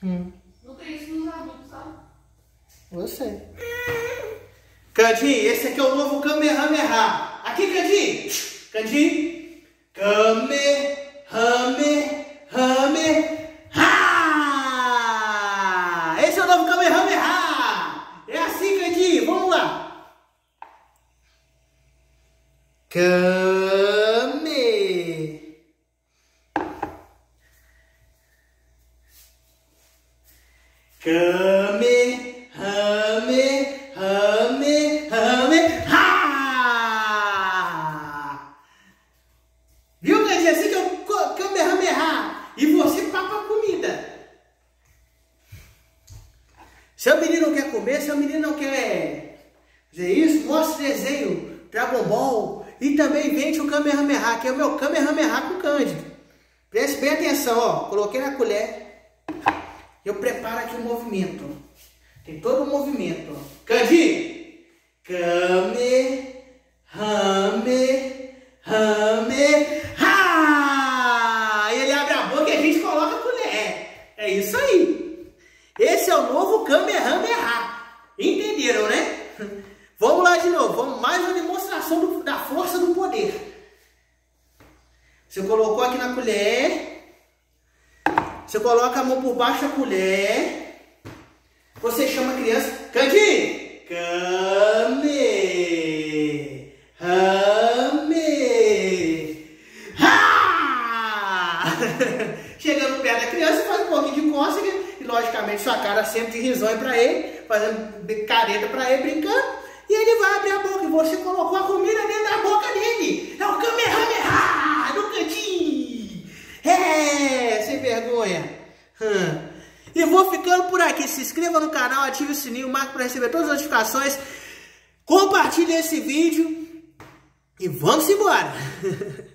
Não tem isso nos adultos, sabe? Eu sei. Candinho, esse aqui é o novo Kamehameha. Aqui, Candinho. Candinho. Kamehameha. Esse é o novo Kamehameha. É assim, Candinho. Vamos lá. Viu, Candinho? Assim que é o Kamehameha. E você papa a comida. Seu menino não quer comer, seu menino não quer fazer isso, mostra desenho, Dragon Ball. E também invente o Kamehameha, que é o meu Kamehameha com Cândido. Preste bem atenção, ó. Coloquei na colher. Eu preparo aqui o movimento. Tem todo o movimento. Candinho. E ele abre a boca e a gente coloca a colher. É isso aí. Esse é o novo Kamehameha. Entenderam, né? Vamos lá de novo. Vamos mais uma demonstração da força do poder. Você colocou aqui na colher. Você coloca a mão por baixo da colher. Você chama a criança. Candinho. Chegando perto da criança, faz um pouquinho de cócega. E logicamente sua cara sempre de risonho pra ele. Fazendo careta pra ele, brincando. E ele vai abrir a boca. E você colocou a comida dentro da boca dele. É o Kamehameha no Candinho. Sem vergonha. E vou ficando por aqui. Se inscreva no canal, ative o sininho, marque para receber todas as notificações. Compartilhe esse vídeo. E vamos embora.